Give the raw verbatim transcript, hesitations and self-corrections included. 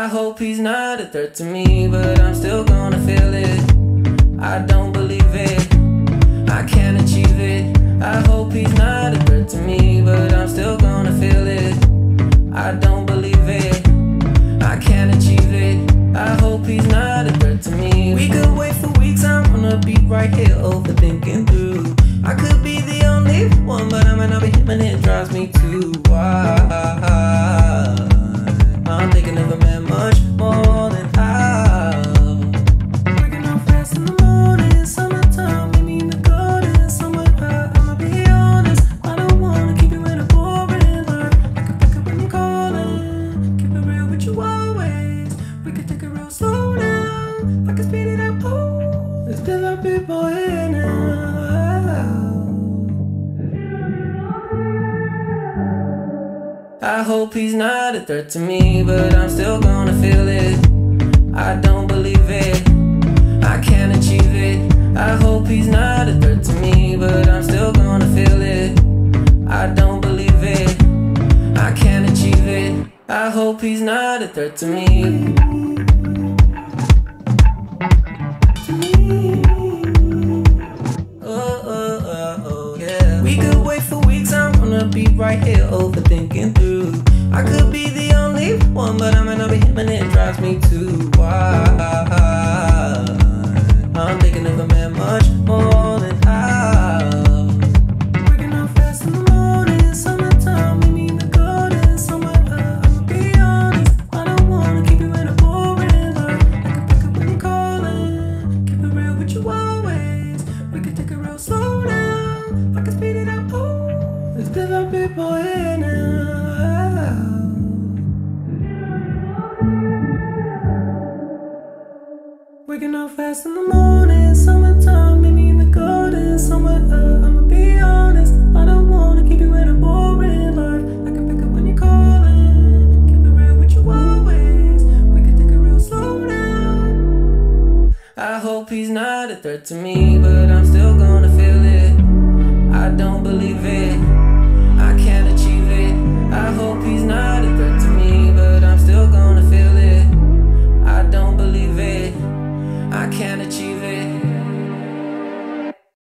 hope he's not a threat to me, but I'm still gonna feel it. I don't believe it, I can't achieve it. I hope he's not a threat to me, but I'm still gonna feel it. I don't believe it, I can't achieve it. I hope he's not a threat to me. We could wait for weeks, I'm gonna be right here overthinking through. I could be the only one, but I might not be him, and it drives me too wild. I'm thinking of a man much more than I. Waking up fast in the morning, summertime, we mean the garden, somewhere high. I'ma be honest, I don't wanna keep you in a boring life. I can pick up when you're calling, keep it real with you always. We could take it real slow now, I can speed it up. Oh, there's still a people here now. I hope he's not a threat to me, but I'm still gonna feel it. I don't believe it, I can't achieve it. I hope he's not a threat to me, but I'm still gonna feel it. I don't believe it, I can't achieve it. I hope he's not a threat to me. To me. Oh, oh, oh, oh, yeah. We could wait for weeks, I'm gonna be right here overthinking through. I could be the only one, but I might not be him, and it drives me too wild. I'm thinking of a man much more than I. Waking up fast in the morning, summertime, we mean the garden, somewhere high. I'ma be honest, I don't wanna keep you in a boring life. I can pick up when you're calling, keep it real with you always. We could take it real slow now, I can speed it up. Oh, there's still a people here now. Waking up fast in the morning, summertime, maybe in the garden, somewhere high. I'ma be honest, I don't wanna keep you in a boring life. I can pick up when you're calling, keep it real with you always. We can take it real slow now. I hope he's not a threat to me, but I'm still gonna feel it. I don't believe it,